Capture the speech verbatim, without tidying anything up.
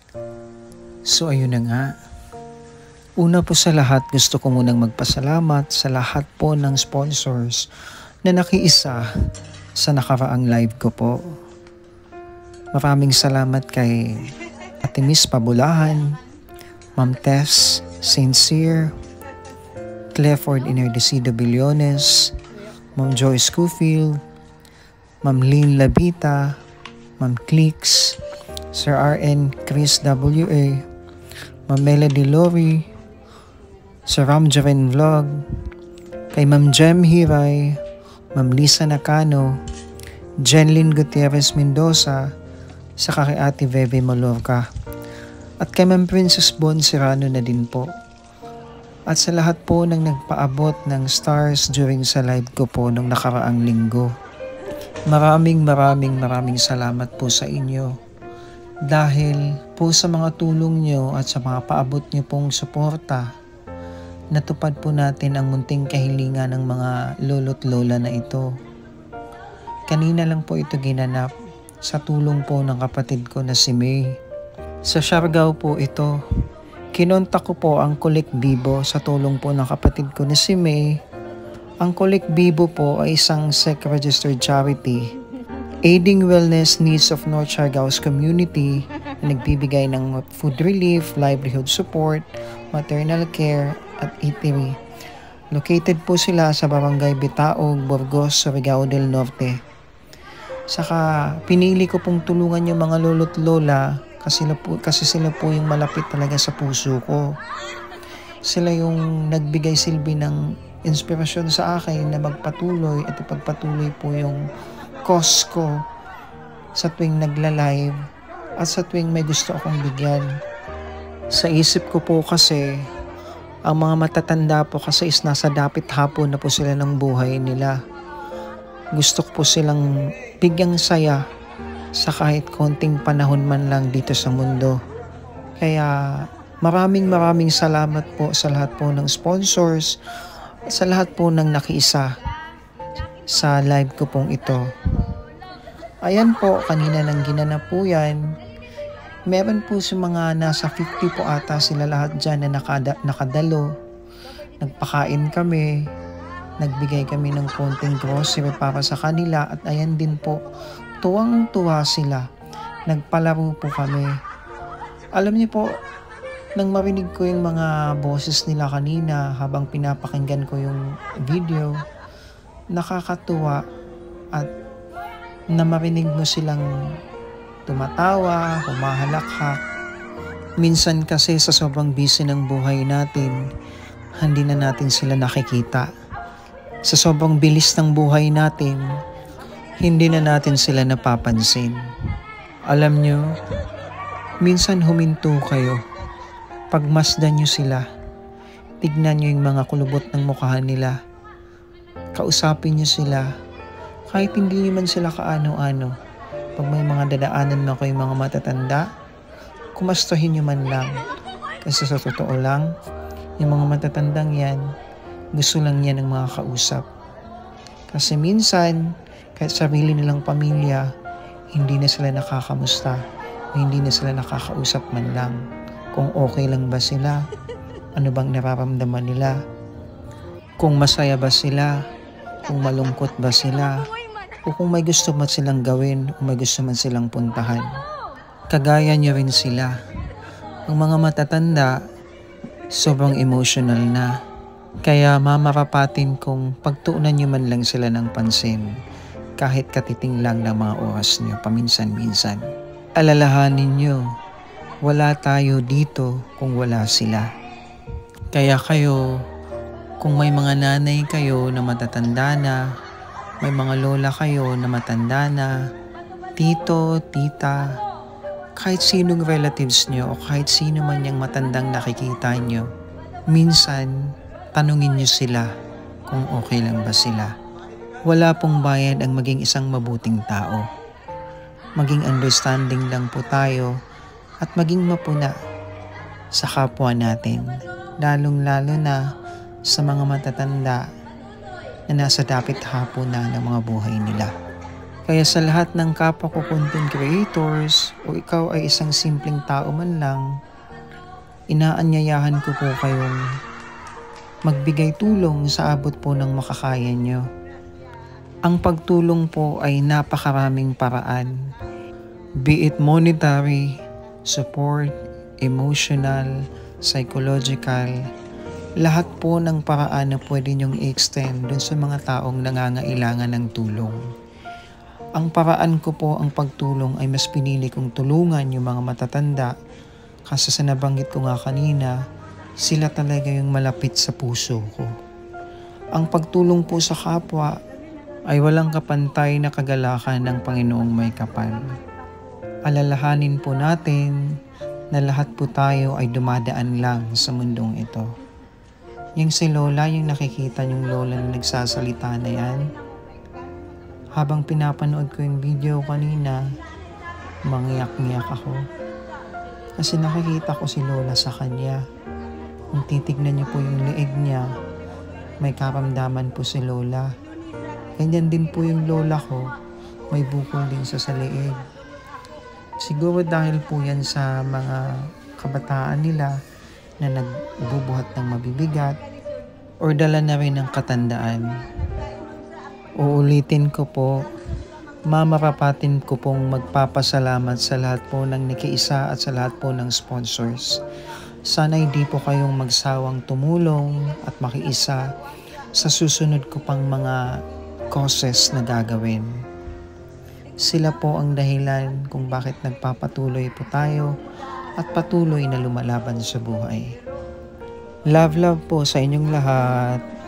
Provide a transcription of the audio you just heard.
So ayun na nga. Una po sa lahat, gusto ko munang magpasalamat sa lahat po ng sponsors na nakiisa sa nakaraang live ko po. Maraming salamat kay Ate Miss Pabulahan, Ma'am Tess Sincere, Clifford Inerdecido Billones, Ma'am Joyce Schofield, Ma'am Lynn Labita, Ma'am Cleeks, Sir R N Chris W A, Ma'am Melody Lori, Sir Ramjaven Vlog, kay Ma'am Jem Hiray, Ma'am Lisa Nakano, Jenlyn Gutierrez Mendoza, saka kay Ate Bebe Malorca, at kay Ma'am Princess Bon Serrano na din po. At sa lahat po ng nagpaabot ng stars during sa live ko po nung nakaraang linggo. Maraming maraming maraming salamat po sa inyo. Dahil po sa mga tulong nyo at sa mga paabot nyo pong suporta, natupad po natin ang munting kahilingan ng mga lolo't lola na ito. Kanina lang po ito ginanap sa tulong po ng kapatid ko na si May. Sa Siargao po ito. Kinontak ko po ang Kulik Bibo sa tulong po ng kapatid ko na si May. Ang Kulik Bibo po ay isang S E C-registered charity aiding wellness needs of North Siargao's community na nagbibigay ng food relief, livelihood support, maternal care at eatery. Located po sila sa Barangay Bitaog, Burgos, Surigao del Norte. Saka pinili ko pong tulungan yung mga lolo't lola kasi sila po, kasi sila po yung malapit talaga sa puso ko. Sila yung nagbigay silbi ng inspirasyon sa akin na magpatuloy at ipagpatuloy po yung cause ko sa tuwing nagla-live at sa tuwing may gusto akong bigyan. Sa isip ko po kasi, ang mga matatanda po kasi is nasa dapit hapon na po sila ng buhay nila. Gusto ko po silang bigyang saya sa kahit konting panahon man lang dito sa mundo. Kaya maraming maraming salamat po sa lahat po ng sponsors, sa lahat po ng nakiisa sa live ko pong ito. Ayan po, kanina nang ginanap po yan. Meron po si mga nasa fifty po ata sila lahat dyan na nakada, nakadalo. Nagpakain kami, nagbigay kami ng konting grocery para sa kanila at ayan din po, tuwang-tuwa sila. Nagpalaro po kami. Alam niyo po, nang marinig ko yung mga boses nila kanina habang pinapakinggan ko yung video, nakakatuwa at na marinig mo silang tumatawa, humahalakhak. Minsan kasi sa sobrang busy ng buhay natin, hindi na natin sila nakikita. Sa sobrang bilis ng buhay natin, hindi na natin sila napapansin. Alam nyo, minsan huminto kayo. Pagmasdan nyo sila, tignan nyo yung mga kulubot ng mukha nila. Kausapin nyo sila, kahit hindi nyo man sila kaano-ano. Pag may mga dadaanan na kayong mga matatanda, kumastuhin nyo man lang. Kasi sa totoo lang, yung mga matatandang yan, gusto lang yan ng mga kausap. Kasi minsan, kahit sarili nilang pamilya, hindi na sila nakakamusta o hindi na sila nakakausap man lang. Kung okay lang ba sila, ano bang nararamdaman nila, kung masaya ba sila, kung malungkot ba sila, o kung may gusto man silang gawin o may gusto man silang puntahan. Kagaya nyo rin sila. Ang mga matatanda, sobrang emotional na. Kaya mamarapatin kung pagtuunan nyo man lang sila ng pansin, kahit katiting lang ng mga oras nyo paminsan-minsan. Alalahanin nyo, wala tayo dito kung wala sila. Kaya kayo, kung may mga nanay kayo na matatanda na, may mga lola kayo na matanda na, tito, tita, kahit sinong relatives nyo o kahit sino man yung matandang nakikita nyo, minsan, tanungin nyo sila kung okay lang ba sila. Wala pong bayad ang maging isang mabuting tao. Maging understanding lang po tayo at maging mapuna sa kapwa natin, lalong-lalo na sa mga matatanda na nasa dapit hapon na ng mga buhay nila. Kaya sa lahat ng kapwa ko content creators o ikaw ay isang simpleng tao man lang, inaanyayahan ko po kayong magbigay tulong sa abot po ng makakaya nyo. Ang pagtulong po ay napakaraming paraan. Be it monetary, support, emotional, psychological, lahat po ng paraan na pwede nyong i-extend dun sa mga taong nangangailangan ng tulong. Ang paraan ko po ang pagtulong ay mas pinili kong tulungan yung mga matatanda kasi sa nabanggit ko nga kanina, sila talaga yung malapit sa puso ko. Ang pagtulong po sa kapwa ay walang kapantay na kagalakan ng Panginoong may kapal. Alalahanin po natin na lahat po tayo ay dumadaan lang sa mundong ito. Yung si Lola, yung nakikita yung Lola na nagsasalita na yan, habang pinapanood ko yung video kanina, mangyak-ngyak ako. Kasi nakikita ko si Lola sa kanya. Kung titignan niyo po yung leeg niya, may karamdaman po si Lola. Ganyan din po yung lola ko, may bukol din sa sa leeg. Siguro dahil po yan sa mga kabataan nila na nagbubuhat ng mabibigat or dala na rin ng katandaan. Uulitin ko po, mamarapatin ko pong magpapasalamat sa lahat po ng nakiisa at sa lahat po ng sponsors. Sana hindi po kayong magsawang tumulong at makiisa sa susunod ko pang mga causes na gagawin. Sila po ang dahilan kung bakit nagpapatuloy po tayo at patuloy na lumalaban sa buhay. Love love po sa inyong lahat.